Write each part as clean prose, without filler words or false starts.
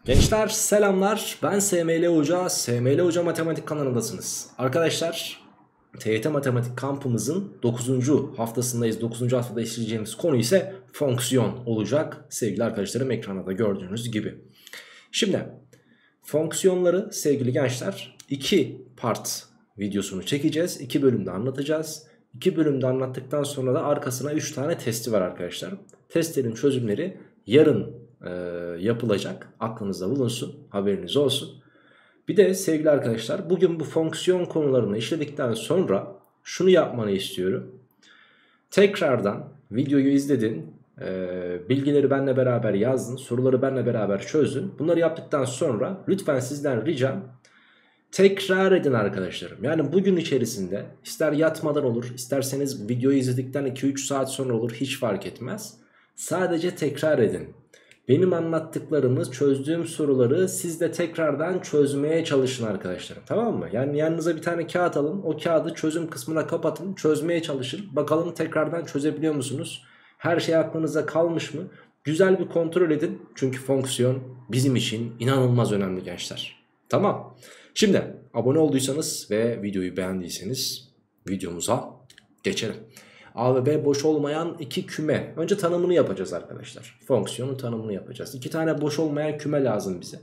Gençler selamlar, ben SML Hoca, SML Hoca Matematik kanalındasınız. Arkadaşlar TYT Matematik kampımızın 9. haftasındayız. 9. haftada işleyeceğimiz konu ise fonksiyon olacak. Sevgili arkadaşlarım, ekranda da gördüğünüz gibi. Şimdi fonksiyonları sevgili gençler 2 part videosunu çekeceğiz. 2 bölümde anlatacağız. 2 bölümde anlattıktan sonra da arkasına 3 tane testi var arkadaşlar. Testlerin çözümleri yarın yapılacak. Aklınızda bulunsun, haberiniz olsun. Bir de sevgili arkadaşlar, bugün bu fonksiyon konularını işledikten sonra şunu yapmanı istiyorum. Tekrardan videoyu izledin, bilgileri benimle beraber yazdın, soruları benimle beraber çözdün. Bunları yaptıktan sonra lütfen sizden ricam tekrar edin arkadaşlarım. Yani bugün içerisinde ister yatmadan olur, isterseniz videoyu izledikten 2-3 saat sonra olur, hiç fark etmez. Sadece tekrar edin. Benim anlattıklarımı, çözdüğüm soruları siz de tekrardan çözmeye çalışın arkadaşlarım, tamam mı? Yani yanınıza bir tane kağıt alın, o kağıdı çözüm kısmına kapatın, çözmeye çalışın. Bakalım tekrardan çözebiliyor musunuz? Her şey aklınıza kalmış mı? Güzel bir kontrol edin. Çünkü fonksiyon bizim için inanılmaz önemli gençler. Tamam. Şimdi abone olduysanız ve videoyu beğendiyseniz videomuza geçelim. A ve B boş olmayan iki küme. Önce tanımını yapacağız arkadaşlar. Fonksiyonun tanımını yapacağız. 2 tane boş olmayan küme lazım bize.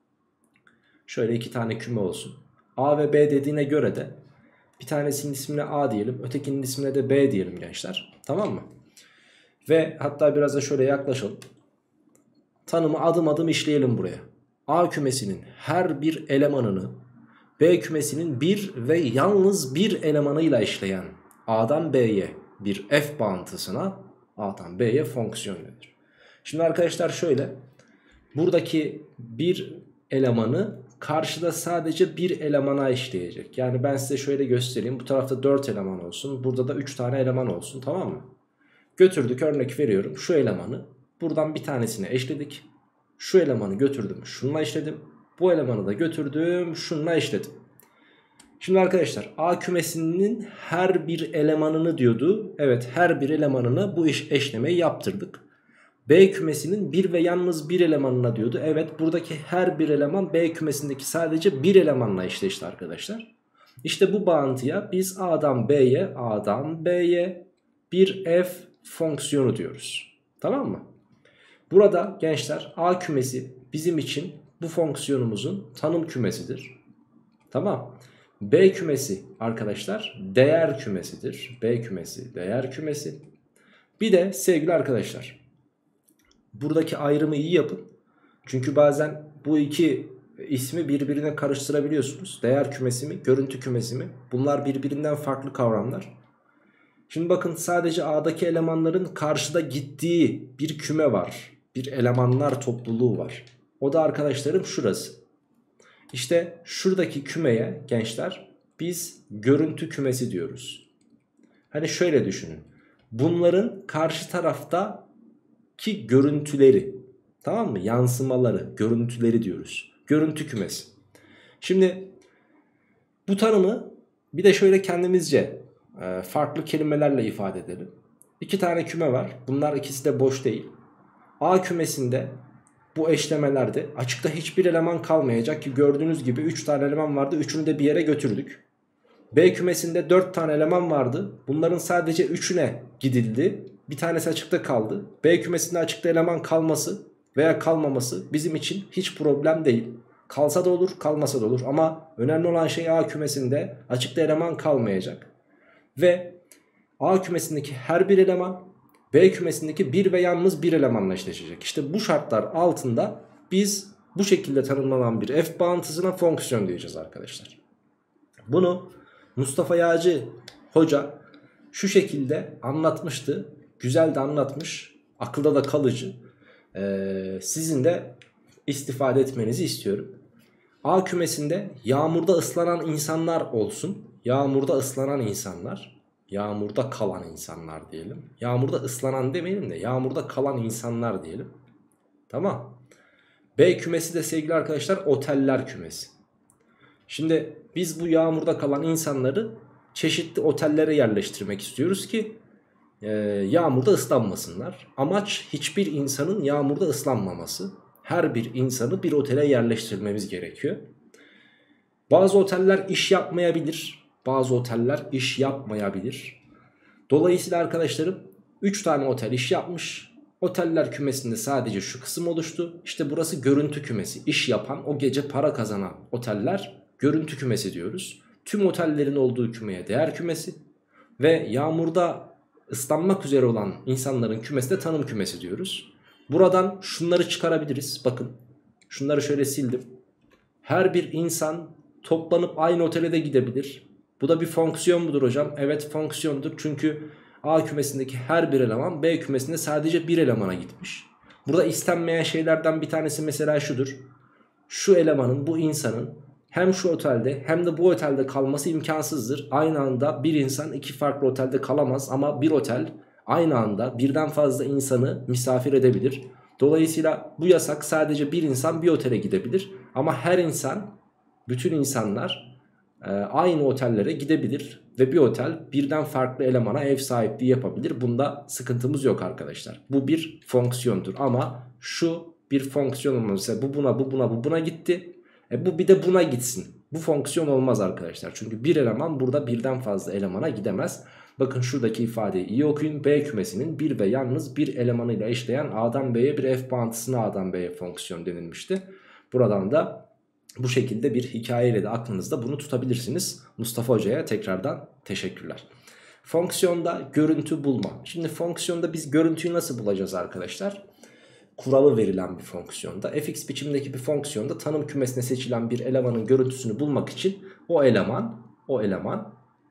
Şöyle 2 tane küme olsun. A ve B dediğine göre de bir tanesinin ismine A diyelim. Ötekinin ismine de B diyelim gençler. Tamam mı? Ve hatta biraz da şöyle yaklaşalım. Tanımı adım adım işleyelim buraya. A kümesinin her bir elemanını B kümesinin bir ve yalnız bir elemanıyla işleyen A'dan B'ye bir f bağıntısına A'dan B'ye fonksiyon denir. Şimdi arkadaşlar şöyle, buradaki bir elemanı karşıda sadece bir elemana işleyecek. Yani ben size şöyle göstereyim, bu tarafta 4 eleman olsun, burada da 3 tane eleman olsun, tamam mı? Götürdük, örnek veriyorum, şu elemanı buradan bir tanesine eşledik. Şu elemanı götürdüm, şununla eşledim. Bu elemanı da götürdüm, şununla eşledim. Şimdi arkadaşlar A kümesinin her bir elemanını diyordu. Evet, her bir elemanına bu eşlemeyi yaptırdık. B kümesinin bir ve yalnız bir elemanına diyordu. Evet, buradaki her bir eleman B kümesindeki sadece bir elemanla eşleşti arkadaşlar. İşte bu bağıntıya biz A'dan B'ye bir f fonksiyonu diyoruz. Tamam mı? Burada gençler A kümesi bizim için bu fonksiyonumuzun tanım kümesidir. Tamam. B kümesi arkadaşlar değer kümesidir. B kümesi değer kümesi. Bir de sevgili arkadaşlar, buradaki ayrımı iyi yapın. Çünkü bazen bu iki ismi birbirine karıştırabiliyorsunuz. Değer kümesi mi, görüntü kümesi mi? Bunlar birbirinden farklı kavramlar. Şimdi bakın, sadece A'daki elemanların karşıda gittiği bir küme var. Bir elemanlar topluluğu var. O da arkadaşlarım şurası. İşte şuradaki kümeye gençler biz görüntü kümesi diyoruz. Hani şöyle düşünün. Bunların karşı taraftaki görüntüleri, tamam mı? Yansımaları, görüntüleri diyoruz. Görüntü kümesi. Şimdi bu tanımı bir de şöyle kendimizce farklı kelimelerle ifade edelim. 2 tane küme var. Bunlar ikisi de boş değil. A kümesinde bu eşlemelerde açıkta hiçbir eleman kalmayacak ki gördüğünüz gibi 3 tane eleman vardı. 3'ünü de bir yere götürdük. B kümesinde 4 tane eleman vardı. Bunların sadece 3'üne gidildi. Bir tanesi açıkta kaldı. B kümesinde açıkta eleman kalması veya kalmaması bizim için hiç problem değil. Kalsa da olur, kalmasa da olur. Ama önemli olan şey A kümesinde açıkta eleman kalmayacak. Ve A kümesindeki her bir eleman B kümesindeki bir ve yalnız bir elemanla eşleşecek. İşte bu şartlar altında biz bu şekilde tanımlanan bir f bağıntısına fonksiyon diyeceğiz arkadaşlar. Bunu Mustafa Yağcı Hoca şu şekilde anlatmıştı. Güzel de anlatmış. Akılda da kalıcı. Sizin de istifade etmenizi istiyorum. A kümesinde yağmurda ıslanan insanlar olsun. Yağmurda ıslanan insanlar. Yağmurda kalan insanlar diyelim. Yağmurda ıslanan demeyelim de yağmurda kalan insanlar diyelim. Tamam. B kümesi de sevgili arkadaşlar oteller kümesi. Şimdi biz bu yağmurda kalan insanları çeşitli otellere yerleştirmek istiyoruz ki yağmurda ıslanmasınlar. Amaç hiçbir insanın yağmurda ıslanmaması. her bir insanı bir otele yerleştirmemiz gerekiyor. Bazı oteller iş yapmayabilir. Bazı oteller iş yapmayabilir. Dolayısıyla arkadaşlarım 3 tane otel iş yapmış. Oteller kümesinde sadece şu kısım oluştu. İşte burası görüntü kümesi. İş yapan, o gece para kazanan oteller görüntü kümesi diyoruz. Tüm otellerin olduğu kümeye değer kümesi. Ve yağmurda ıslanmak üzere olan insanların kümesi de tanım kümesi diyoruz. Buradan şunları çıkarabiliriz. Bakın şunları şöyle sildim. Her bir insan toplanıp aynı otele de gidebilir. Bu da bir fonksiyon mudur hocam? Evet, fonksiyondur. Çünkü A kümesindeki her bir eleman B kümesinde sadece bir elemana gitmiş. Burada istenmeyen şeylerden bir tanesi mesela şudur. Şu elemanın, bu insanın hem şu otelde hem de bu otelde kalması imkansızdır. Aynı anda bir insan iki farklı otelde kalamaz ama bir otel aynı anda birden fazla insanı misafir edebilir. Dolayısıyla bu yasak, sadece bir insan bir otele gidebilir ama her insan, bütün insanlar aynı otellere gidebilir ve bir otel birden farklı elemana ev sahipliği yapabilir. Bunda sıkıntımız yok arkadaşlar. Bu bir fonksiyondur ama şu bir fonksiyon olmaz. Mesela bu buna, bu buna, bu buna gitti. Bu bir de buna gitsin. Bu fonksiyon olmaz arkadaşlar. Çünkü bir eleman burada birden fazla elemana gidemez. Bakın şuradaki ifadeyi iyi okuyun. B kümesinin bir ve yalnız bir elemanıyla eşleyen A'dan B'ye bir F bağıntısına A'dan B'ye fonksiyon denilmişti. Buradan da bu şekilde bir hikayeyle de aklınızda bunu tutabilirsiniz. Mustafa Hoca'ya tekrardan teşekkürler. Fonksiyonda görüntü bulma. Şimdi fonksiyonda biz görüntüyü nasıl bulacağız arkadaşlar? Kuralı verilen bir fonksiyonda, fx biçimdeki bir fonksiyonda tanım kümesine seçilen bir elemanın görüntüsünü bulmak için o eleman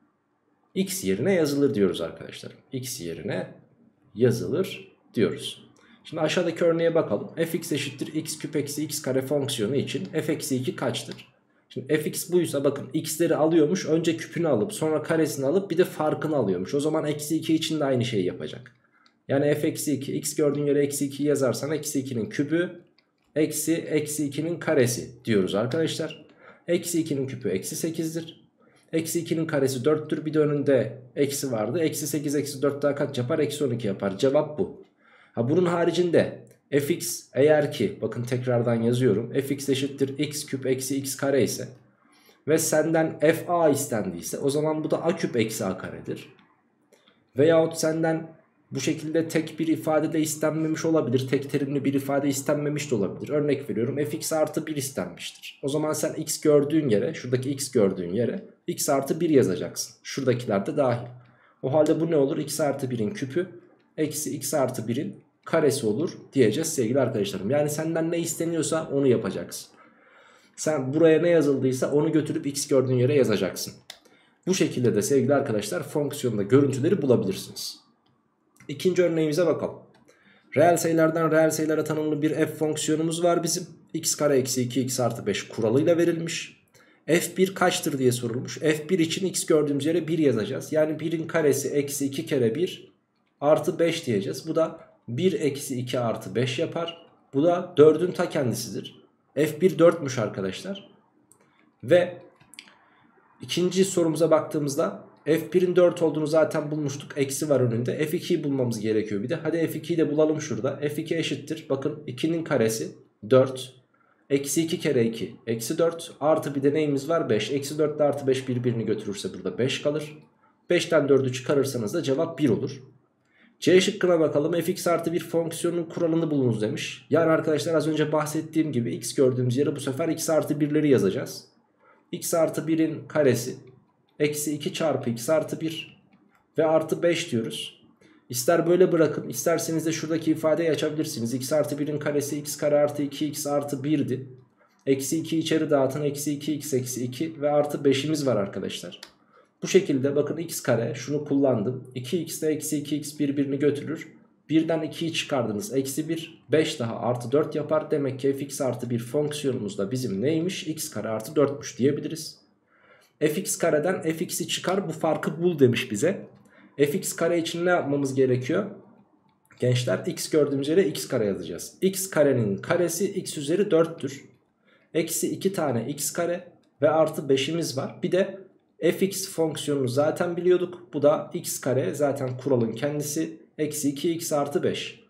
x yerine yazılır diyoruz arkadaşlar. X yerine yazılır diyoruz. Şimdi aşağıdaki örneğe bakalım. Fx eşittir x küp eksi x kare fonksiyonu için f eksi 2 kaçtır? Şimdi fx buysa bakın x'leri alıyormuş. Önce küpünü alıp sonra karesini alıp bir de farkını alıyormuş. O zaman eksi 2 için de aynı şeyi yapacak. Yani f eksi 2, x gördüğün yere eksi 2 yazarsan eksi 2'nin küpü eksi 2'nin karesi diyoruz arkadaşlar. Eksi 2'nin küpü eksi 8'dir. Eksi 2'nin karesi 4'tür. Bir de önünde eksi vardı. Eksi 8 eksi 4 daha kaç yapar? Eksi 12 yapar. Cevap bu. Bunun haricinde fx eğer ki, bakın tekrardan yazıyorum, fx eşittir x küp eksi x kare ise ve senden fa istendiyse o zaman bu da a küp eksi a karedir. Veyahut senden bu şekilde tek bir ifade de istenmemiş olabilir. Tek terimli bir ifade istenmemiş de olabilir. Örnek veriyorum, fx artı 1 istenmiştir. O zaman sen x gördüğün yere, şuradaki x gördüğün yere x artı 1 yazacaksın. Şuradakiler de dahil. O halde bu ne olur? X artı 1'in küpü eksi x artı 1'in karesi olur diyeceğiz sevgili arkadaşlarım. Yani senden ne isteniyorsa onu yapacaksın. Sen buraya ne yazıldıysa onu götürüp x gördüğün yere yazacaksın. Bu şekilde de sevgili arkadaşlar fonksiyonda görüntüleri bulabilirsiniz. İkinci örneğimize bakalım. Reel sayılardan reel sayılara tanımlı bir f fonksiyonumuz var bizim. X kare eksi 2 x artı 5 kuralıyla verilmiş. F1 kaçtır diye sorulmuş. F1 için x gördüğümüz yere 1 yazacağız. Yani 1'in karesi eksi 2 kere 1 artı 5 diyeceğiz. Bu da 1 eksi 2 artı 5 yapar. Bu da 4'ün ta kendisidir. F1 4'müş arkadaşlar. Ve ikinci sorumuza baktığımızda F1'in 4 olduğunu zaten bulmuştuk. Eksi var önünde. F2'yi bulmamız gerekiyor bir de. Hadi F2'yi de bulalım şurada. F2 eşittir. Bakın 2'nin karesi 4. Eksi 2 kere 2 eksi 4. Artı bir de neyimiz var? 5. Eksi 4 ile artı 5 birbirini götürürse burada 5 kalır. 5'ten 4'ü çıkarırsanız da cevap 1 olur. C şıkkına bakalım. Fx artı bir fonksiyonun kuralını bulunuz demiş. Yani arkadaşlar az önce bahsettiğim gibi x gördüğümüz yere bu sefer x artı 1'leri yazacağız. X artı 1'in karesi eksi 2 çarpı x artı 1 ve artı 5 diyoruz. İster böyle bırakın, isterseniz de şuradaki ifadeyi açabilirsiniz. X artı 1'in karesi x kare artı 2x artı 1'di. Eksi 2 içeri dağıtın, eksi 2x eksi 2 ve artı 5'imiz var arkadaşlar. Bu şekilde bakın x kare, şunu kullandım. 2x ile eksi 2x birbirini götürür. 1'den 2'yi çıkardınız, eksi 1, 5 daha artı 4 yapar. Demek ki fx artı bir fonksiyonumuz da bizim neymiş? X kare artı 4'müş diyebiliriz. Fx kareden fx'i çıkar, bu farkı bul demiş bize. Fx kare için ne yapmamız gerekiyor? Gençler, x gördüğümüz yere x kare yazacağız. X karenin karesi x üzeri 4'tür. Eksi 2 tane x kare ve artı 5'imiz var. Bir de fx fonksiyonunu zaten biliyorduk. Bu da x kare, zaten kuralın kendisi. Eksi 2x artı 5.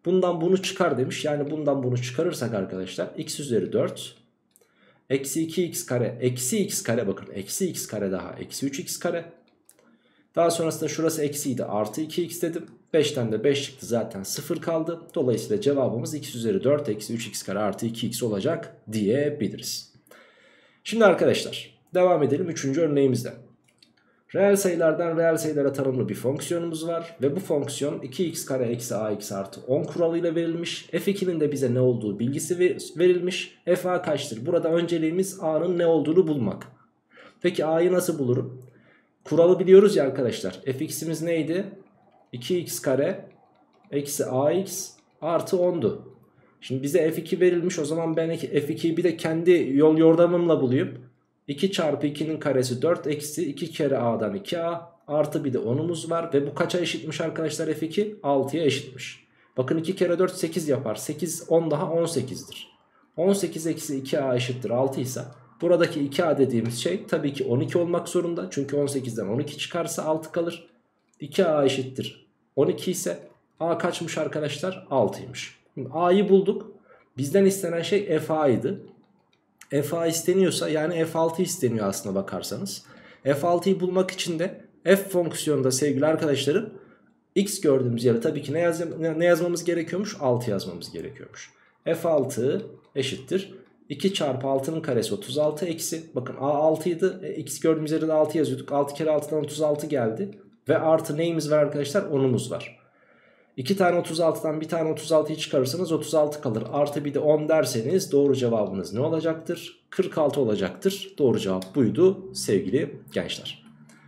Bundan bunu çıkar demiş. Yani bundan bunu çıkarırsak arkadaşlar x üzeri 4 eksi 2x kare eksi x kare, bakın eksi x kare daha eksi 3x kare. Daha sonrasında şurası eksiydi, artı 2x dedim. 5'ten de 5 çıktı, zaten 0 kaldı. Dolayısıyla cevabımız x üzeri 4 eksi 3x kare artı 2x olacak diyebiliriz. Şimdi arkadaşlar devam edelim 3. örneğimizde. Reel sayılardan reel sayılara tanımlı bir fonksiyonumuz var. Ve bu fonksiyon 2x kare eksi ax artı 10 kuralıyla verilmiş. F2'nin de bize ne olduğu bilgisi verilmiş. F a kaçtır? Burada önceliğimiz a'nın ne olduğunu bulmak. Peki a'yı nasıl bulurum? Kuralı biliyoruz ya arkadaşlar. Fx'imiz neydi? 2x kare eksi ax artı 10'du. Şimdi bize f2 verilmiş, o zaman ben f2'yi bir de kendi yol yordamımla bulayım. 2 çarpı 2'nin karesi 4 eksi 2 kere a'dan 2a artı bir de 10'umuz var. Ve bu kaça eşitmiş arkadaşlar f2? 6'ya eşitmiş. Bakın 2 kere 4 8 yapar. 8 10 daha 18'dir. 18 eksi 2a eşittir 6 ise buradaki 2a dediğimiz şey tabii ki 12 olmak zorunda. Çünkü 18'den 12 çıkarsa 6 kalır. 2a eşittir 12 ise a kaçmış arkadaşlar? 6'ymış. Şimdi a'yı bulduk. Bizden istenen şey fa'ydı. F isteniyorsa yani F6 isteniyor aslına bakarsanız. F6'yı bulmak için de f fonksiyonunda sevgili arkadaşlarım x gördüğümüz yere tabii ki ne yazmamız gerekiyormuş? 6 yazmamız gerekiyormuş. F6 eşittir 2 çarpı 6'nın karesi 36 eksi, bakın a 6 idi, x gördüğümüz yere de 6 yazıyorduk. 6 kere 6'dan 36 geldi ve artı neyimiz var arkadaşlar? 10'umuz var. 2 tane 36'dan bir tane 36'yı çıkarırsanız 36 kalır. Artı bir de 10 derseniz doğru cevabınız ne olacaktır? 46 olacaktır. Doğru cevap buydu sevgili gençler.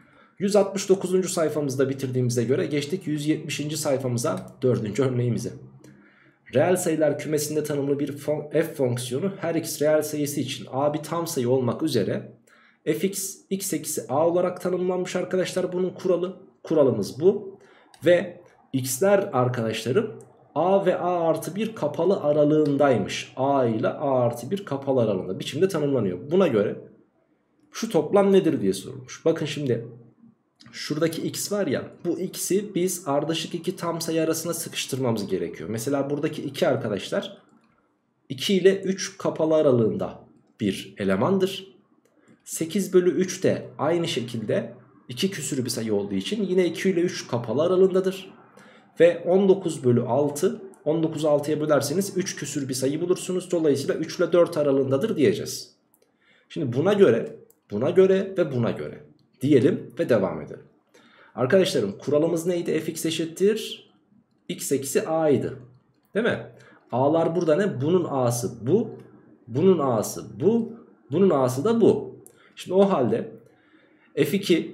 169. sayfamızda bitirdiğimize göre geçtik 170. sayfamıza, 4. örneğimize. Reel sayılar kümesinde tanımlı bir f fonksiyonu her x reel sayısı için a bir tam sayı olmak üzere fx x eksi a olarak tanımlanmış arkadaşlar, bunun kuralımız bu. Ve x'ler arkadaşlarım a ve a artı 1 kapalı aralığındaymış. A ile a artı 1 kapalı aralığında biçimde tanımlanıyor. Buna göre şu toplam nedir diye sorulmuş. Bakın şimdi şuradaki x var ya, bu x'i biz ardışık iki tam sayı arasına sıkıştırmamız gerekiyor. Mesela buradaki 2 arkadaşlar 2 ile 3 kapalı aralığında bir elemandır. 8 bölü 3 de aynı şekilde 2 küsürü bir sayı olduğu için yine 2 ile 3 kapalı aralığındadır. Ve 19 bölü 6, 19'u 6'ya bölerseniz 3 küsür bir sayı bulursunuz. Dolayısıyla 3 ile 4 aralığındadır diyeceğiz. Şimdi buna göre ve buna göre diyelim ve devam edelim. Arkadaşlarım kuralımız neydi? Fx eşittir x eksi a idi. Değil mi? A'lar burada ne? Bunun a'sı bu, bunun a'sı bu, bunun a'sı da bu. Şimdi o halde f2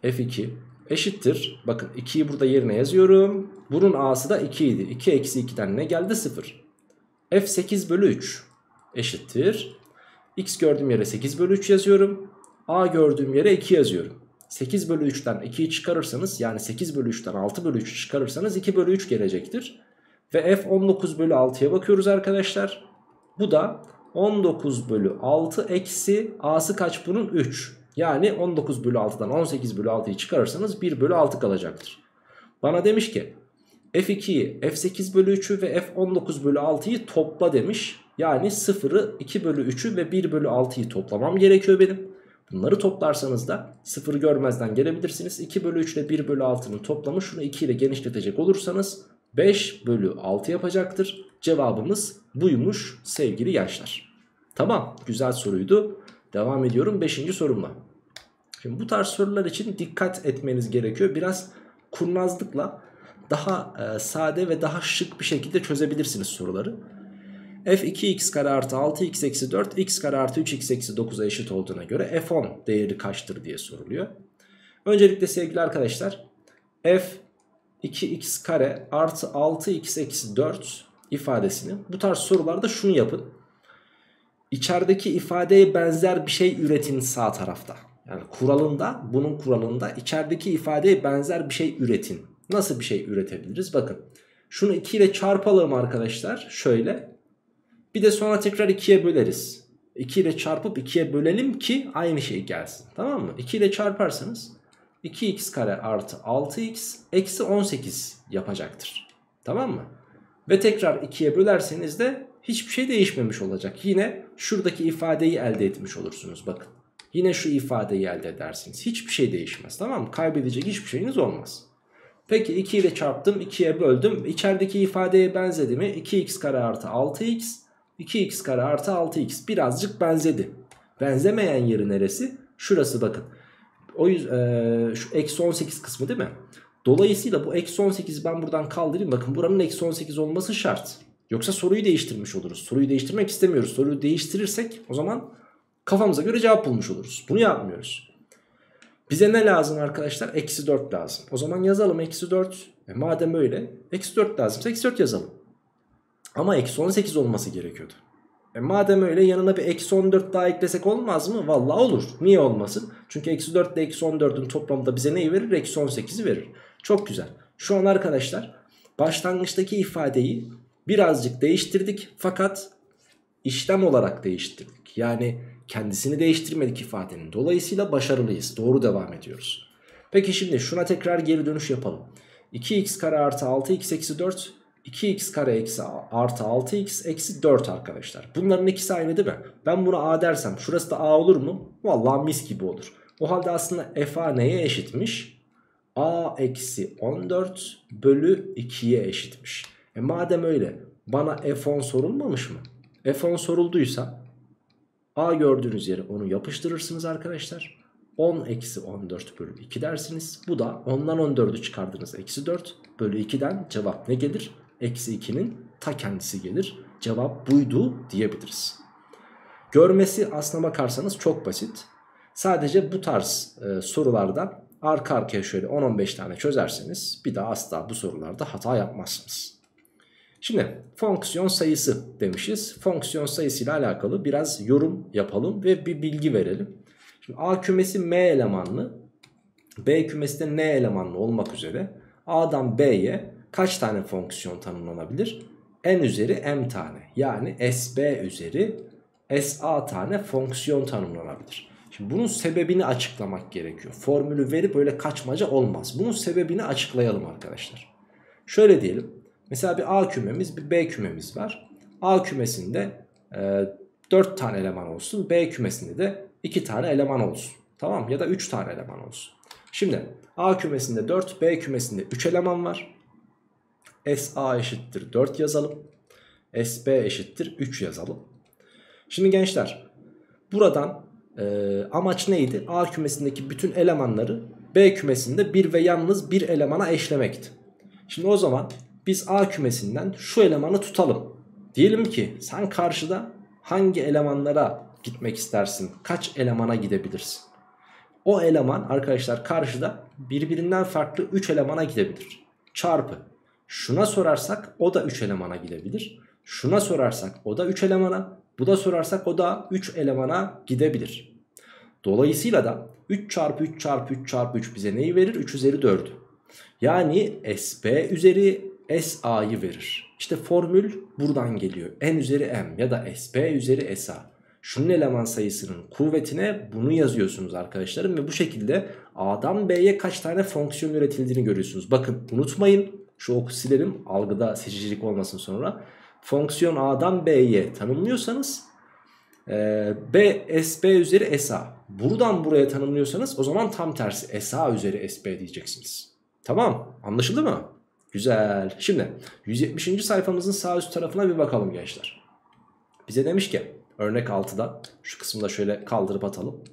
eşittir. Bakın 2'yi burada yerine yazıyorum. Bunun a'sı da 2 idi. 2 eksi 2'den ne geldi? 0. F 8 bölü 3 eşittir. X gördüğüm yere 8 bölü 3 yazıyorum. A gördüğüm yere 2 yazıyorum. 8 bölü 3'ten 2'yi çıkarırsanız, yani 8 bölü 3'ten 6 bölü 3'ü çıkarırsanız 2 bölü 3 gelecektir. Ve F 19 bölü 6'ya bakıyoruz arkadaşlar. Bu da 19 bölü 6 eksi a'sı kaç bunun? 3. Yani 19 bölü 6'dan 18 bölü 6'yı çıkarırsanız 1 bölü 6 kalacaktır. Bana demiş ki F2'yi, F8 bölü 3'ü ve F19 bölü 6'yı topla demiş. Yani 0'ı, 2 bölü 3'ü ve 1 bölü 6'yı toplamam gerekiyor benim. Bunları toplarsanız da 0'ı görmezden gelebilirsiniz. 2 bölü 3 ile 1 bölü 6'nın toplamı, şunu 2 ile genişletecek olursanız 5 bölü 6 yapacaktır. Cevabımız buymuş sevgili gençler. Tamam, güzel soruydu. Devam ediyorum 5. sorumla. Şimdi bu tarz sorular için dikkat etmeniz gerekiyor. Biraz kurnazlıkla daha sade ve daha şık bir şekilde çözebilirsiniz soruları. F 2x kare artı 6x eksi 4 x kare artı 3x eksi 9'a eşit olduğuna göre f10 değeri kaçtır diye soruluyor. Öncelikle sevgili arkadaşlar f 2x kare artı 6x eksi 4 ifadesini, bu tarz sorularda şunu yapın. İçerideki ifadeye benzer bir şey üretin sağ tarafta. Yani bunun kuralında içerideki ifadeye benzer bir şey üretin. Nasıl bir şey üretebiliriz? Bakın şunu 2 ile çarpalım arkadaşlar, şöyle. Bir de sonra tekrar 2'ye böleriz. 2 ile çarpıp 2'ye bölelim ki aynı şey gelsin. Tamam mı? 2 ile çarparsanız 2x kare artı 6x eksi 18 yapacaktır. Tamam mı? Ve tekrar 2'ye bölerseniz de hiçbir şey değişmemiş olacak. Yine şuradaki ifadeyi elde etmiş olursunuz bakın. Yine şu ifadeyi elde edersiniz. Hiçbir şey değişmez, tamam mı? Kaybedecek hiçbir şeyiniz olmaz. Peki 2 ile çarptım, 2'ye böldüm. İçerideki ifadeye benzedi mi? 2x kare artı 6x, 2x kare artı 6x birazcık benzedi. Benzemeyen yeri neresi? Şurası bakın. O yüzden şu eksi 18 kısmı değil mi? Dolayısıyla bu eksi 18 ben buradan kaldırayım. Bakın buranın eksi 18 olması şart. Yoksa soruyu değiştirmiş oluruz. Soruyu değiştirmek istemiyoruz. Soruyu değiştirirsek o zaman kafamıza göre cevap bulmuş oluruz. Bunu yapmıyoruz. Bize ne lazım arkadaşlar? Eksi 4 lazım. O zaman yazalım eksi 4. Madem öyle eksi 4 lazımsa eksi 4 yazalım. Ama eksi 18 olması gerekiyordu. Madem öyle yanına bir eksi 14 daha eklesek olmaz mı? Vallahi olur. Niye olmasın? Çünkü eksi 4 ile eksi 14'ün toplamı bize neyi verir? Eksi 18'i verir. Çok güzel. Şu an arkadaşlar başlangıçtaki ifadeyi birazcık değiştirdik. Fakat işlem olarak değiştirdik. Yani kendisini değiştirmedik ifadenin. Dolayısıyla başarılıyız. Doğru devam ediyoruz. Peki şimdi şuna tekrar geri dönüş yapalım. 2x kare artı 6x eksi 4... 2x kare eksi artı 6x eksi 4 arkadaşlar. Bunların ikisi aynı değil mi? Ben buna a dersem şurası da a olur mu? Vallahi mis gibi olur. O halde aslında f a neye eşitmiş? A eksi 14 bölü 2'ye eşitmiş. Madem öyle bana f10 sorulmamış mı? F10 sorulduysa a gördüğünüz yere onu yapıştırırsınız arkadaşlar. 10 eksi 14 bölü 2 dersiniz. Bu da 10'dan 14'ü çıkardınız eksi 4 bölü 2'den cevap ne gelir? Eksi 2'nin ta kendisi gelir. Cevap buydu diyebiliriz. Görmesi aslına bakarsanız çok basit. Sadece bu tarz sorulardan arka arkaya şöyle 10-15 tane çözerseniz bir daha asla bu sorularda hata yapmazsınız. Şimdi fonksiyon sayısı demişiz. Fonksiyon sayısı ile alakalı biraz yorum yapalım ve bir bilgi verelim. Şimdi A kümesi M elemanlı, B kümesi de N elemanlı olmak üzere A'dan B'ye kaç tane fonksiyon tanımlanabilir? N üzeri M tane, yani SB üzeri SA tane fonksiyon tanımlanabilir. Şimdi bunun sebebini açıklamak gerekiyor. Formülü verip böyle kaçmaca olmaz. Bunun sebebini açıklayalım arkadaşlar. Şöyle diyelim. Mesela bir A kümemiz, bir B kümemiz var. A kümesinde 4 tane eleman olsun. B kümesinde de 2 tane eleman olsun. Tamam, ya da 3 tane eleman olsun. Şimdi A kümesinde 4, B kümesinde 3 eleman var. SA eşittir 4 yazalım. SB eşittir 3 yazalım. Şimdi gençler buradan amaç neydi? A kümesindeki bütün elemanları B kümesinde bir ve yalnız bir elemana eşlemekti. Şimdi o zaman biz A kümesinden şu elemanı tutalım. Diyelim ki sen karşıda hangi elemanlara gitmek istersin? Kaç elemana gidebilirsin? O eleman arkadaşlar karşıda birbirinden farklı 3 elemana gidebilir. Çarpı. Şuna sorarsak o da 3 elemana gidebilir. Şuna sorarsak o da 3 elemana. Bu da sorarsak o da 3 elemana gidebilir. Dolayısıyla da 3 çarpı 3 çarpı 3 çarpı 3 bize neyi verir? 3 üzeri 4'ü. Yani SB üzeri SA'yı verir. İşte formül buradan geliyor. N üzeri M ya da SB üzeri SA. Şunun eleman sayısının kuvvetine bunu yazıyorsunuz arkadaşlarım. Ve bu şekilde A'dan B'ye kaç tane fonksiyon üretildiğini görüyorsunuz. Bakın unutmayın. Şu oku silelim, algıda seçicilik olmasın sonra. Fonksiyon A'dan B'ye tanımlıyorsanız B SB üzeri SA. Buradan buraya tanımlıyorsanız o zaman tam tersi SA üzeri SB diyeceksiniz. Tamam, anlaşıldı mı? Güzel. Şimdi 170. sayfamızın sağ üst tarafına bir bakalım gençler. Bize demiş ki örnek 6'da şu kısımda şöyle kaldırıp atalım.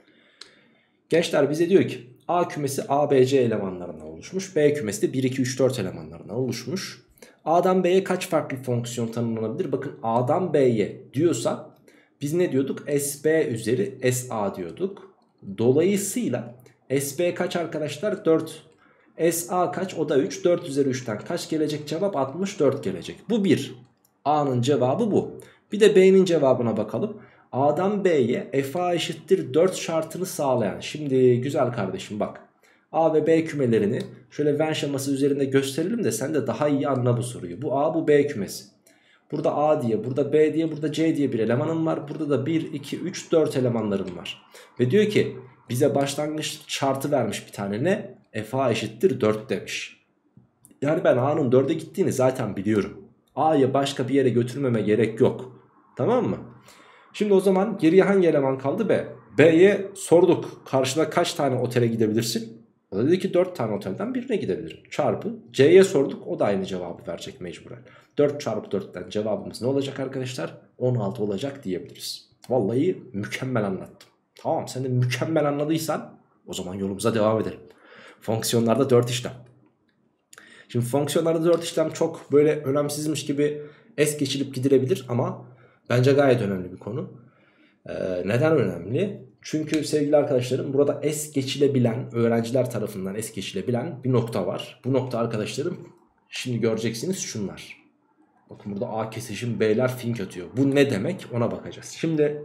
Gençler bize diyor ki A kümesi ABC elemanlarından oluşmuş. B kümesi de 1, 2, 3, 4 elemanlarından oluşmuş. A'dan B'ye kaç farklı fonksiyon tanımlanabilir? Bakın A'dan B'ye diyorsa biz ne diyorduk? SB üzeri SA diyorduk. Dolayısıyla SB kaç arkadaşlar? 4. SA kaç? O da 3. 4 üzeri 3'ten kaç gelecek? Cevap 64 gelecek. Bu 1. A'nın cevabı bu. Bir de B'nin cevabına bakalım. A'dan B'ye FA eşittir 4 şartını sağlayan. Şimdi güzel kardeşim bak. A ve B kümelerini şöyle Venn şeması üzerinde gösterelim de sen de daha iyi anla bu soruyu. Bu A, bu B kümesi. Burada A diye, burada B diye, burada C diye bir elemanım var. Burada da 1, 2, 3, 4 elemanlarım var. Ve diyor ki bize başlangıç şartı vermiş bir tane ne? FA eşittir 4 demiş. Yani ben A'nın 4'e gittiğini zaten biliyorum. A'yı başka bir yere götürmeme gerek yok. Tamam mı? Şimdi o zaman geriye hangi eleman kaldı? B. B'ye sorduk. Karşına kaç tane otele gidebilirsin? O da dedi ki 4 tane otelden birine gidebilirim. Çarpı. C'ye sorduk. O da aynı cevabı verecek mecburen. 4 çarpı 4'ten cevabımız ne olacak arkadaşlar? 16 olacak diyebiliriz. Vallahi mükemmel anlattım. Tamam, sen de mükemmel anladıysan o zaman yolumuza devam edelim. Fonksiyonlarda 4 işlem. Şimdi fonksiyonlarda 4 işlem çok böyle önemsizmiş gibi es geçilip gidilebilir ama bence gayet önemli bir konu. Neden önemli? Çünkü sevgili arkadaşlarım, burada es geçilebilen, öğrenciler tarafından es geçilebilen bir nokta var. Bu nokta arkadaşlarım, şimdi göreceksiniz şunlar. Bakın burada A kesişim B'ler fink atıyor. Bu ne demek, ona bakacağız. Şimdi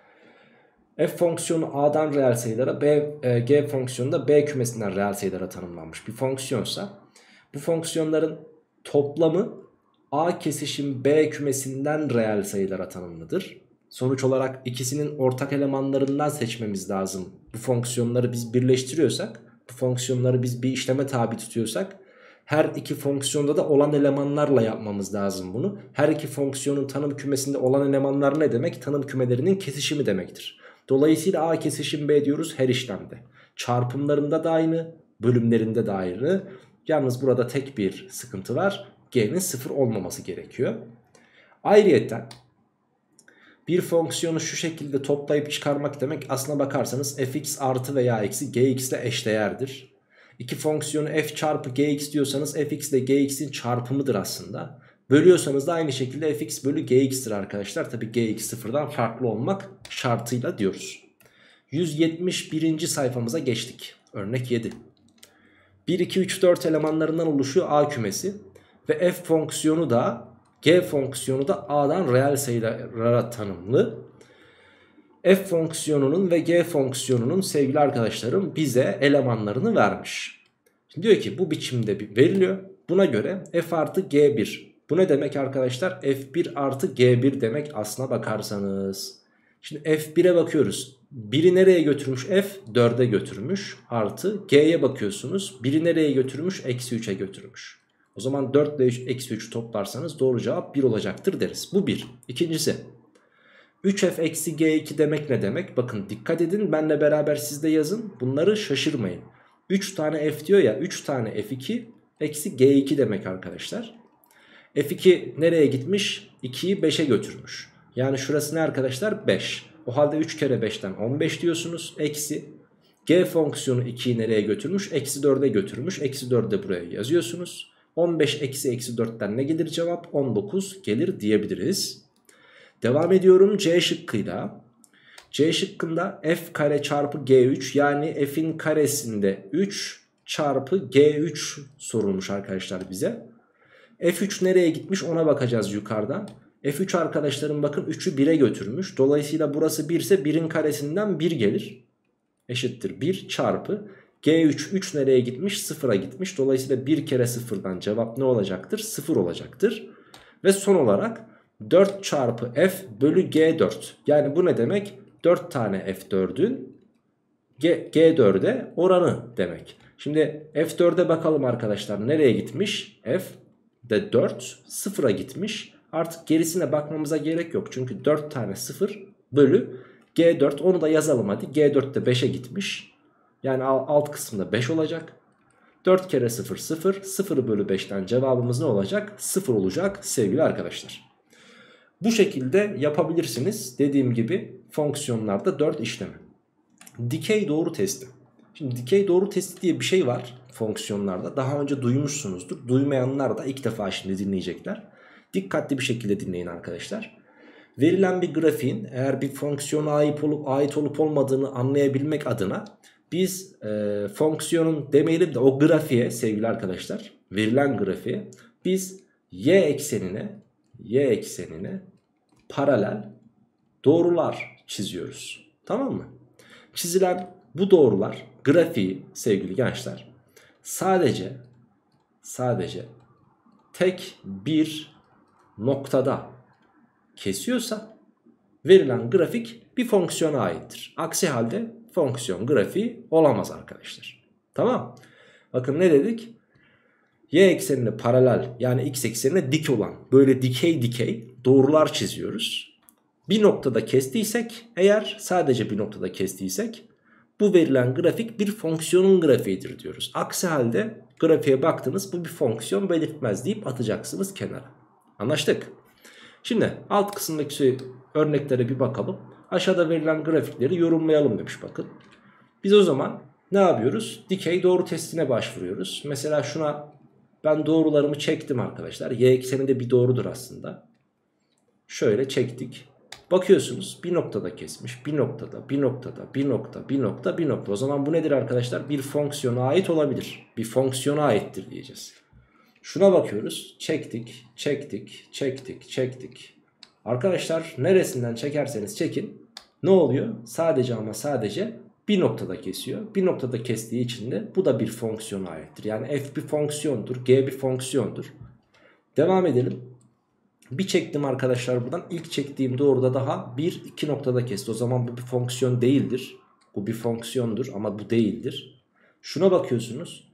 f fonksiyonu A'dan reel sayılara, g fonksiyonu da B kümesinden reel sayılara tanımlanmış bir fonksiyonsa, bu fonksiyonların toplamı A kesişim B kümesinden reel sayılara tanımlıdır. Sonuç olarak ikisinin ortak elemanlarından seçmemiz lazım. Bu fonksiyonları biz birleştiriyorsak, bu fonksiyonları biz bir işleme tabi tutuyorsak, her iki fonksiyonda da olan elemanlarla yapmamız lazım bunu. Her iki fonksiyonun tanım kümesinde olan elemanlar ne demek? Tanım kümelerinin kesişimi demektir. Dolayısıyla A kesişim B diyoruz her işlemde. Çarpımlarında da aynı, bölümlerinde de aynı. Yalnız burada tek bir sıkıntı var. G'nin 0 olmaması gerekiyor. Ayrıyeten bir fonksiyonu şu şekilde toplayıp çıkarmak demek, aslına bakarsanız fx artı veya eksi gx ile eşdeğerdir. İki fonksiyonu f çarpı gx diyorsanız fx ile gx'in çarpımıdır aslında. Bölüyorsanız da aynı şekilde fx bölü gx'tir arkadaşlar. Tabi gx sıfırdan farklı olmak şartıyla diyoruz. 171. sayfamıza geçtik. Örnek 7. 1, 2, 3, 4 elemanlarından oluşuyor A kümesi. Ve f fonksiyonu da g fonksiyonu da A'dan reel sayılara tanımlı. F fonksiyonunun ve g fonksiyonunun sevgili arkadaşlarım bize elemanlarını vermiş. Şimdi diyor ki bu biçimde veriliyor. Buna göre f artı g1. Bu ne demek arkadaşlar? f1 artı g1 demek aslına bakarsanız. Şimdi f1'e bakıyoruz. 1'i nereye götürmüş f? 4'e götürmüş. Artı g'ye bakıyorsunuz. 1'i nereye götürmüş? Eksi 3'e götürmüş. O zaman 4 ile eksi 3 toplarsanız doğru cevap 1 olacaktır deriz. Bu 1. İkincisi, 3f eksi g2 demek ne demek? Bakın dikkat edin, benle beraber siz de yazın. Bunları şaşırmayın. 3 tane f diyor ya, 3 tane f2 eksi g2 demek arkadaşlar. f2 nereye gitmiş? 2'yi 5'e götürmüş. Yani şurası ne arkadaşlar? 5. O halde 3 kere 5'ten 15 diyorsunuz. Eksi g fonksiyonu 2'yi nereye götürmüş? Eksi 4'e götürmüş. Eksi 4'ü de buraya yazıyorsunuz. 15 eksi 4'ten ne gelir cevap? 19 gelir diyebiliriz. Devam ediyorum C şıkkıyla. C şıkkında f kare çarpı g3, yani f'in karesinde 3 çarpı g3 sorulmuş arkadaşlar bize. f3 nereye gitmiş ona bakacağız yukarıdan. f3 arkadaşlarım bakın 3'ü 1'e götürmüş. Dolayısıyla burası 1 ise 1'in karesinden 1 gelir. Eşittir 1 çarpı g3, 3 nereye gitmiş? 0'a gitmiş. Dolayısıyla 1 kere 0'dan cevap ne olacaktır? 0 olacaktır. Ve son olarak 4 çarpı f bölü g4. Yani bu ne demek? 4 tane f4'ün g4'e oranı demek. Şimdi f4'e bakalım arkadaşlar, nereye gitmiş? F de 4 0'a gitmiş. Artık gerisine bakmamıza gerek yok. Çünkü 4 tane 0 bölü g4, onu da yazalım hadi. G4 de 5'e gitmiş. Yani alt kısmında 5 olacak. 4 kere 0 0. 0 bölü 5'ten cevabımız ne olacak? 0 olacak sevgili arkadaşlar. Bu şekilde yapabilirsiniz. Dediğim gibi fonksiyonlarda 4 işlemi. Dikey doğru testi. Şimdi dikey doğru testi diye bir şey var fonksiyonlarda. Daha önce duymuşsunuzdur. Duymayanlar da ilk defa şimdi dinleyecekler. Dikkatli bir şekilde dinleyin arkadaşlar. Verilen bir grafiğin eğer bir fonksiyona ait olup olmadığını anlayabilmek adına biz fonksiyonun demeyelim de o grafiğe sevgili arkadaşlar, verilen grafiğe biz y eksenine paralel doğrular çiziyoruz. Tamam mı? Çizilen bu doğrular grafiği sevgili gençler sadece tek bir noktada kesiyorsa verilen grafik bir fonksiyona aittir. Aksi halde fonksiyon grafiği olamaz arkadaşlar. Tamam. Bakın ne dedik? Y eksenine paralel yani x eksenine dik olan böyle dikey doğrular çiziyoruz. Bir noktada kestiysek eğer, sadece bir noktada kestiysek bu verilen grafik bir fonksiyonun grafiğidir diyoruz. Aksi halde grafiğe baktınız bu bir fonksiyon belirtmez deyip atacaksınız kenara. Anlaştık. Şimdi alt kısımdaki örneklere bir bakalım. Aşağıda verilen grafikleri yorumlayalım demiş bakın. Biz o zaman ne yapıyoruz? Dikey doğru testine başvuruyoruz. Mesela şuna ben doğrularımı çektim arkadaşlar. Y ekseninde bir doğrudur aslında. Şöyle çektik. Bakıyorsunuz bir noktada kesmiş. Bir noktada, bir noktada, bir nokta, bir nokta, bir nokta. O zaman bu nedir arkadaşlar? Bir fonksiyona ait olabilir. Bir fonksiyona aittir diyeceğiz. Şuna bakıyoruz. Çektik, çektik, çektik, çektik. Arkadaşlar neresinden çekerseniz çekin. Ne oluyor? Sadece ama sadece bir noktada kesiyor. Bir noktada kestiği için de bu da bir fonksiyona aittir. Yani f bir fonksiyondur, g bir fonksiyondur. Devam edelim. Bir çektim arkadaşlar buradan. İlk çektiğim doğruda daha 1-2 noktada kesti. O zaman bu bir fonksiyon değildir. Bu bir fonksiyondur ama bu değildir. Şuna bakıyorsunuz.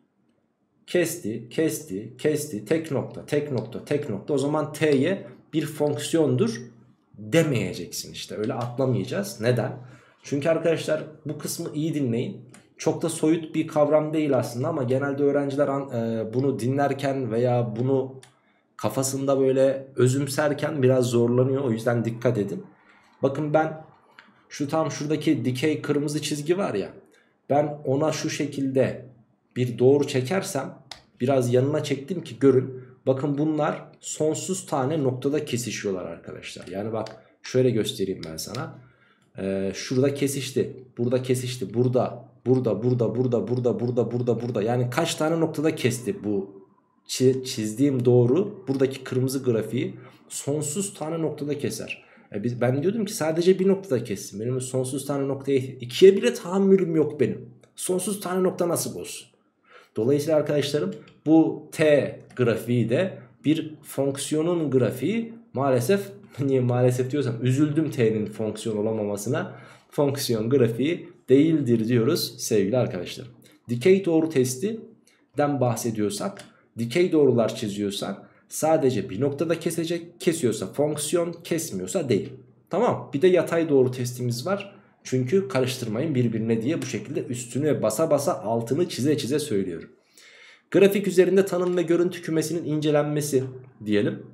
Kesti, kesti, kesti. Tek nokta, tek nokta, tek nokta. O zaman t'ye bir fonksiyondur demeyeceksin işte. Öyle atlamayacağız. Neden? Çünkü arkadaşlar bu kısmı iyi dinleyin. Çok da soyut bir kavram değil aslında ama genelde öğrenciler bunu dinlerken veya bunu kafasında böyle özümserken biraz zorlanıyor. O yüzden dikkat edin. Bakın ben şu tam şuradaki dikey kırmızı çizgi var ya. Ben ona şu şekilde bir doğru çekersem, biraz yanına çektim ki görün. Bakın bunlar sonsuz tane noktada kesişiyorlar arkadaşlar. Yani bak şöyle göstereyim ben sana. Şurada kesişti. Burada kesişti. Burada, burada, burada, burada, burada, burada, burada, burada. Yani kaç tane noktada kesti bu çizdiğim doğru, buradaki kırmızı grafiği sonsuz tane noktada keser. Ben diyordum ki sadece bir noktada kessin. Benim sonsuz tane noktaya ikiye bile tahammülüm yok benim. Sonsuz tane nokta nasıl bozsun? Dolayısıyla arkadaşlarım bu t grafiği de bir fonksiyonun grafiği. Maalesef, niye maalesef diyorsam üzüldüm t'nin fonksiyon olamamasına. Fonksiyon grafiği değildir diyoruz sevgili arkadaşlarım. Dikey doğru testiden bahsediyorsak, dikey doğrular çiziyorsak sadece bir noktada kesiyorsa fonksiyon, kesmiyorsa değil. Tamam, bir de yatay doğru testimiz var. Çünkü karıştırmayın birbirine diye bu şekilde üstüne basa basa altını çize çize söylüyorum. Grafik üzerinde tanım ve görüntü kümesinin incelenmesi diyelim.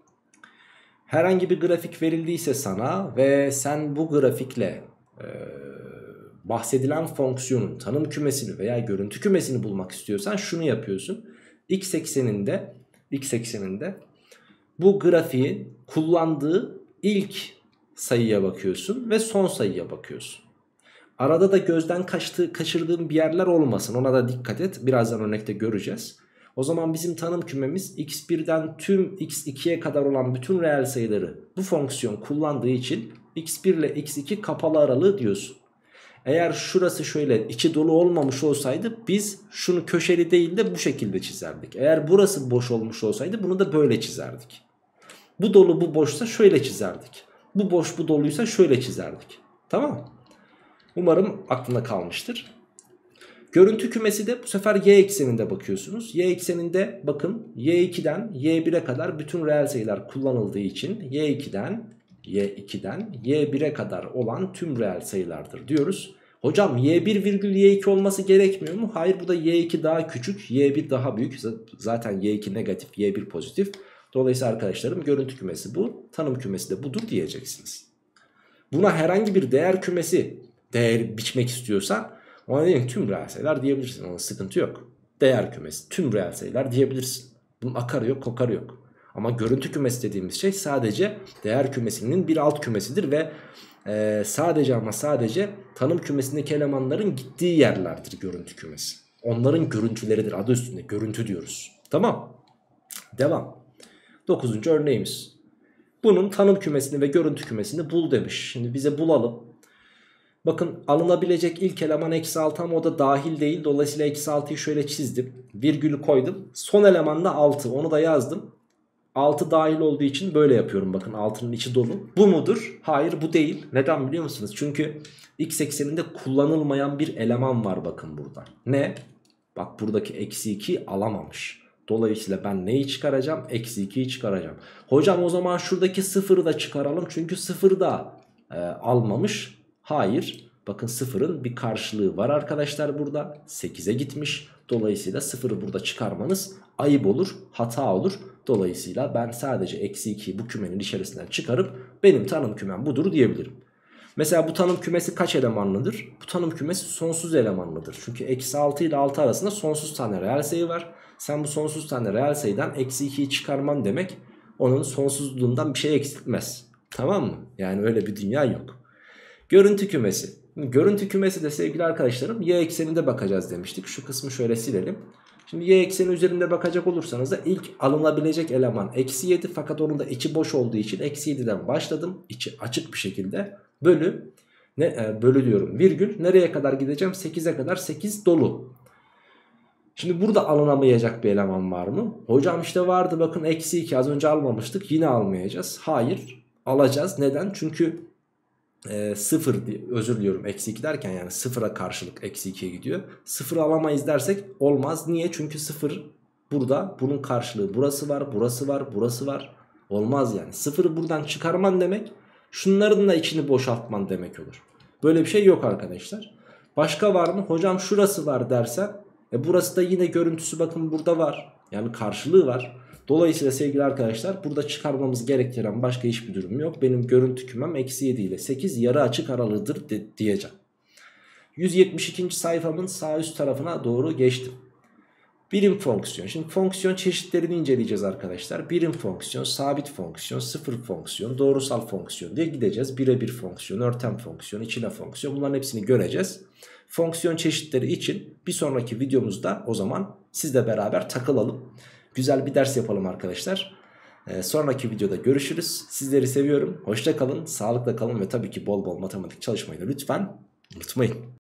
Herhangi bir grafik verildiyse sana ve sen bu grafikle bahsedilen fonksiyonun tanım kümesini veya görüntü kümesini bulmak istiyorsan şunu yapıyorsun. X ekseninde bu grafiğin kullandığı ilk sayıya bakıyorsun ve son sayıya bakıyorsun. Arada da gözden kaçırdığın bir yerler olmasın, ona da dikkat et. Birazdan örnekte göreceğiz. O zaman bizim tanım kümemiz x1'den tüm x2'ye kadar olan bütün reel sayıları bu fonksiyon kullandığı için x1 ile x2 kapalı aralığı diyorsun. Eğer şurası şöyle içi dolu olmamış olsaydı biz şunu köşeli değil de bu şekilde çizerdik. Eğer burası boş olmuş olsaydı bunu da böyle çizerdik. Bu dolu bu boşsa şöyle çizerdik. Bu boş bu doluysa şöyle çizerdik. Tamam. Umarım aklına kalmıştır. Görüntü kümesi de bu sefer y ekseninde bakıyorsunuz. Y ekseninde bakın y2'den y1'e kadar bütün reel sayılar kullanıldığı için y2'den y1'e kadar olan tüm reel sayılardır diyoruz. Hocam y1 virgül y2 olması gerekmiyor mu? Hayır, burada y2 daha küçük, y1 daha büyük. Zaten y2 negatif, y1 pozitif. Dolayısıyla arkadaşlarım görüntü kümesi bu, tanım kümesi de budur diyeceksiniz. Buna herhangi bir değer kümesi değer biçmek istiyorsan ona değil, tüm reel sayılar diyebilirsin. Ona sıkıntı yok. Değer kümesi, tüm reel sayılar diyebilirsin. Bunun akarı yok, kokarı yok. Ama görüntü kümesi dediğimiz şey sadece değer kümesinin bir alt kümesidir ve sadece ama sadece tanım kümesindeki elemanların gittiği yerlerdir görüntü kümesi. Onların görüntüleridir, adı üstünde görüntü diyoruz. Tamam. Devam. 9. örneğimiz. Bunun tanım kümesini ve görüntü kümesini bul demiş. Şimdi bize bulalım. Bakın alınabilecek ilk eleman -6 ama o da dahil değil. Dolayısıyla -6'yı şöyle çizdim. Virgülü koydum. Son eleman da 6. Onu da yazdım. 6 dahil olduğu için böyle yapıyorum. Bakın 6'nın içi dolu. Bu mudur? Hayır, bu değil. Neden biliyor musunuz? Çünkü x ekseninde kullanılmayan bir eleman var bakın burada. Ne? Bak buradaki -2 alamamış. Dolayısıyla ben neyi çıkaracağım? Eksi 2'yi çıkaracağım. Hocam o zaman şuradaki 0'ı da çıkaralım. Çünkü 0 da almamış. Hayır. Bakın 0'ın bir karşılığı var arkadaşlar burada. 8'e gitmiş. Dolayısıyla 0'ı burada çıkarmanız ayıp olur, hata olur. Dolayısıyla ben sadece eksi 2'yi bu kümenin içerisinden çıkarıp benim tanım kümem budur diyebilirim. Mesela bu tanım kümesi kaç elemanlıdır? Bu tanım kümesi sonsuz elemanlıdır. Çünkü eksi 6 ile 6 arasında sonsuz tane reel sayı var. Sen bu sonsuz tane reel sayıdan eksi 2'yi çıkarman demek onun sonsuzluğundan bir şey eksiltmez. Tamam mı? Yani öyle bir dünya yok. Görüntü kümesi. Görüntü kümesi de sevgili arkadaşlarım y ekseninde bakacağız demiştik. Şu kısmı şöyle silelim. Şimdi y ekseni üzerinde bakacak olursanız da ilk alınabilecek eleman eksi 7. Fakat onun da içi boş olduğu için eksi 7'den başladım. İçi açık bir şekilde. Bölü diyorum virgül. Nereye kadar gideceğim? 8'e kadar, 8 dolu. Şimdi burada alınamayacak bir eleman var mı? Hocam işte vardı, bakın eksi 2 az önce almamıştık, yine almayacağız. Hayır, alacağız. Neden? Çünkü 0 özür diliyorum, eksi 2 derken yani 0'a karşılık eksi 2'ye gidiyor. 0 alamayız dersek olmaz. Niye? Çünkü 0 burada, bunun karşılığı burası var, burası var, burası var. Olmaz yani. 0'ı buradan çıkarman demek şunların da içini boşaltman demek olur. Böyle bir şey yok arkadaşlar. Başka var mı? Hocam şurası var dersen burası da yine görüntüsü bakın burada var. Yani karşılığı var. Dolayısıyla sevgili arkadaşlar burada çıkarmamız gerektiren başka hiçbir durum yok. Benim görüntü kümem eksi 7 ile 8 yarı açık aralığıdır diyeceğim. 172. sayfamın sağ üst tarafına doğru geçtim. Birim fonksiyon. Şimdi fonksiyon çeşitlerini inceleyeceğiz arkadaşlar. Birim fonksiyon, sabit fonksiyon, sıfır fonksiyon, doğrusal fonksiyon diye gideceğiz. Birebir fonksiyon, örten fonksiyon, içine fonksiyon, bunların hepsini göreceğiz. Fonksiyon çeşitleri için bir sonraki videomuzda o zaman sizle beraber takılalım. Güzel bir ders yapalım arkadaşlar. Sonraki videoda görüşürüz. Sizleri seviyorum. Hoşça kalın, sağlıkla kalın ve tabii ki bol bol matematik çalışmayı da lütfen unutmayın.